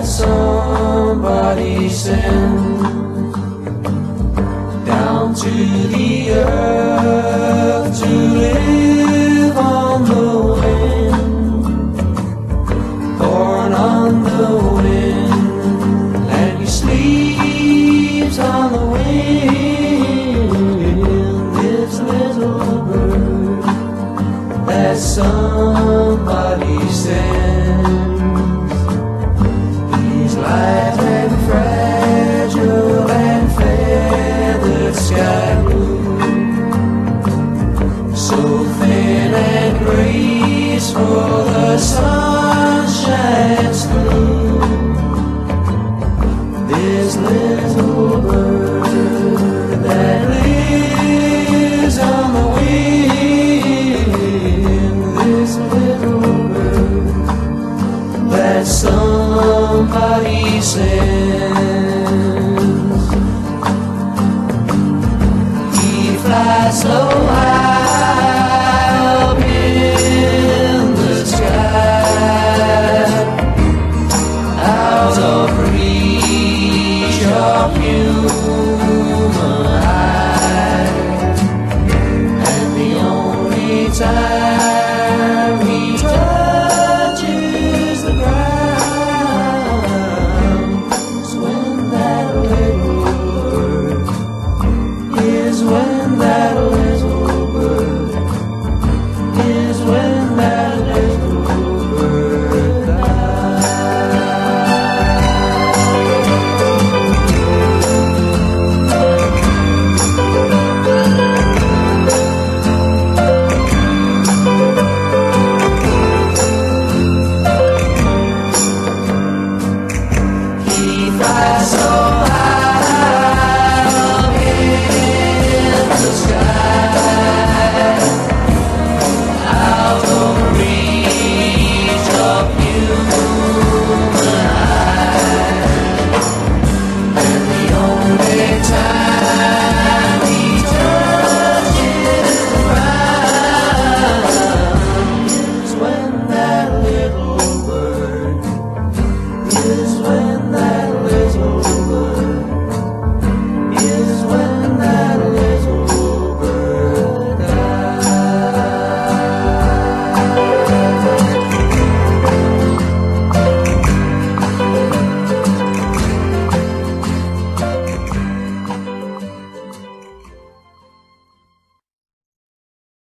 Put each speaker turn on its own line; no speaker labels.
that somebody sends down to the earth to live on the wind, born on the wind, and he sleeps on the wind. This little bird that somebody sends, he's light and fragile and feathered sky blue, so thin and graceful the sun shines through. This little bird that lives on the wind, this little bird that somebody sent.